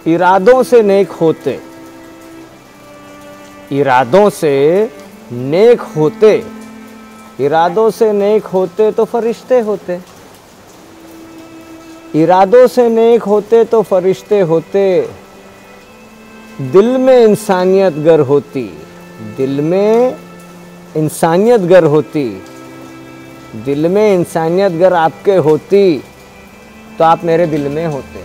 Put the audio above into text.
इरादों से नेक होते, इरादों से नेक होते, इरादों से नेक होते तो फरिश्ते होते, इरादों से नेक होते तो फरिश्ते होते। दिल में इंसानियत गर होती, दिल में इंसानियत गर होती, दिल में इंसानियत गर आपके होती तो आप मेरे दिल में होते।